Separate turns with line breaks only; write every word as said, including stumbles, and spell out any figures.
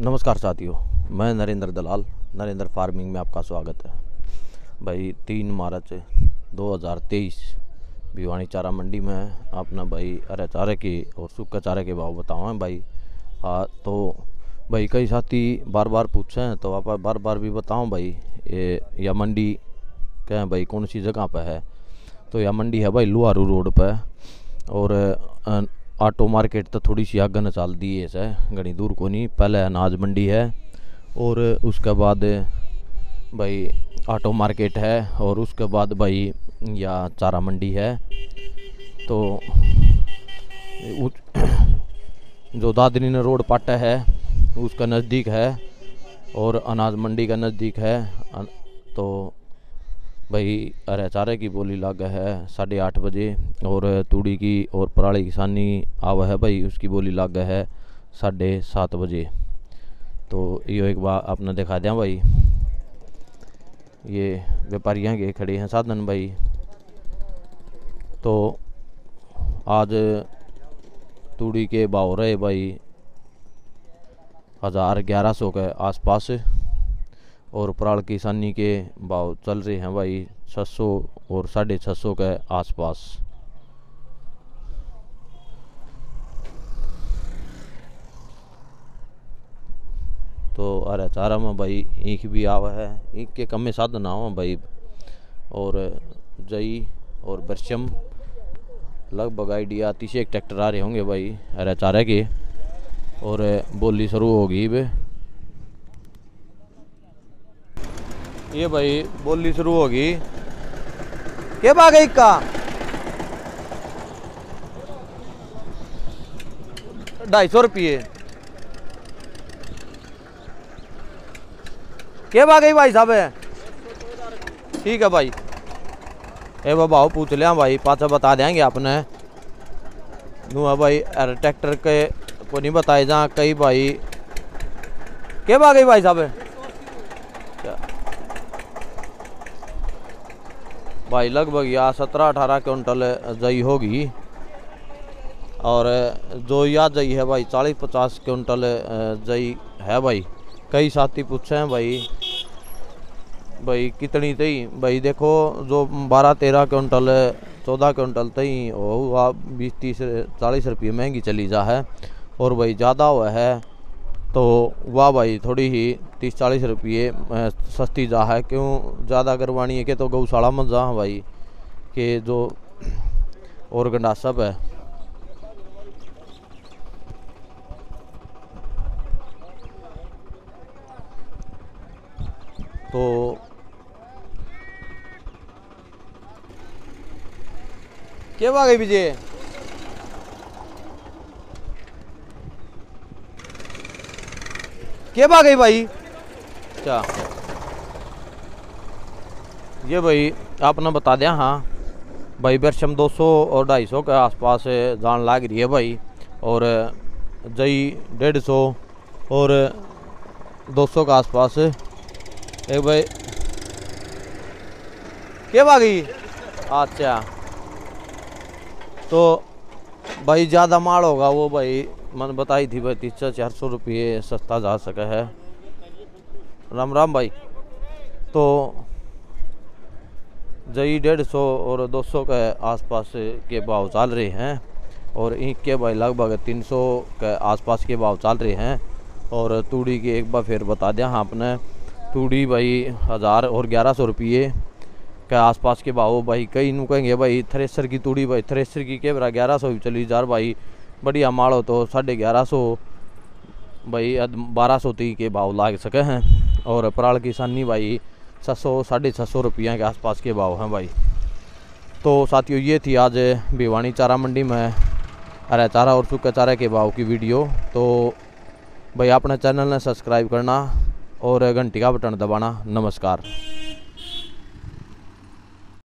नमस्कार साथियों, मैं नरेंद्र दलाल, नरेंद्र फार्मिंग में आपका स्वागत है। भाई तीन मार्च दो हज़ार तेईस भिवानी चारा मंडी में अपना भाई हरे चारे के और सूखे चारे के भाव बताओ हैं भाई। हाँ तो भाई कई साथी बार बार पूछे हैं तो आप बार बार भी बताऊं भाई ये यह मंडी क्या है भाई, कौन सी जगह पर है। तो यह मंडी है भाई लुहारू रोड पर और ऑटो मार्केट तो थोड़ी सी आगे न चाल दी है से घनी दूर को नहीं। पहले अनाज मंडी है और उसके बाद भाई ऑटो मार्केट है और उसके बाद भाई या चारा मंडी है। तो जो दादरी ने रोड पाटा है उसका नज़दीक है और अनाज मंडी का नज़दीक है। तो भाई अरे चारे की बोली लाग है साढ़े आठ बजे और तूड़ी की और पराली किसानी आवा है भाई उसकी बोली लाग है साढ़े सात बजे। तो यो एक बार आपने दिखा दिया भाई, ये व्यापारियाँ के खड़े हैं साधन भाई। तो आज तूड़ी के भाव रहे भाई हज़ार ग्यारह सौ के आसपास और पराल किसानी के भाव चल रहे हैं भाई छः सौ और साढ़े छः सौ के आसपास। तो अरे चारा में भाई ईख भी आवा है, ईख के कम में साधन आवा भाई। और जई और बरशम लगभग आइडिया तीस एक ट्रैक्टर आ रहे होंगे भाई अरे चारे के और बोली शुरू होगी बे। ये भाई बोली शुरू होगी के भाग गई का ढाई सौ रुपये के भाग गई भाई साहब है। ठीक है भाई, ए भाव पूछ लिया भाई, पाचा बता देंगे आपने नू भाई। अरे ट्रैक्टर के को नहीं बताए जा कई भाई के भाग गई भाई साहब है भाई। लगभग या सत्रह अठारह क्विंटल जई होगी और जो या जई है भाई चालीस पचास क्विंटल जई है भाई। कई साथी पूछे हैं भाई भाई कितनी तई भाई। देखो जो बारह तेरह क्विंटल चौदह क्विंटल तई हुआ बीस तीस चालीस रुपये महंगी चली जा है और भाई ज़्यादा हुआ है तो वाह भाई थोड़ी ही तीस चालीस रुपये सस्ती जा है। क्यों ज़्यादा करवानी है कि तो गौशाला में जा भाई के जो और गंडा सब है। तो क्या आ गई विजय के भाग गई भाई। अच्छा ये भाई आपने बता दिया। हाँ भाई बरशम दो सौ और ढाई सौ के आसपास जान लाग रही है भाई और जई डेढ़ सौ और दो सौ के आसपास। एक भाई के भाग गई। अच्छा तो भाई ज़्यादा माल होगा वो भाई मैंने बताई थी भाई तीस चार सौ रुपये सस्ता जा सका है। राम राम भाई। तो जई डेढ़ सौ और दो सौ के आसपास के भाव चल रहे हैं और ईंख के भाई लगभग तीन सौ के आसपास के भाव चल रहे हैं। और तूड़ी की एक बार फिर बता दिया हाँ आपने, तूड़ी भाई हज़ार और ग्यारह सौ रुपये के आसपास के भाव भाई। कई नू कहेंगे भाई थ्रेसर की तूड़ी भाई थ्रेसर की के बरा ग्यारह सौ भी चली जा भाई। बढ़िया माल हो तो साढ़े ग्यारह सौ भाई बारह सौ तीस के भाव लाग सके हैं और पराल किसानी भाई छः सौ साढ़े छः सौ रुपये के आसपास के भाव हैं भाई। तो साथियों ये थी आज भिवानी चारा मंडी में हरा चारा और सूखे चारा के भाव की वीडियो। तो भाई अपने चैनल ने सब्सक्राइब करना और घंटी का बटन दबाना। नमस्कार।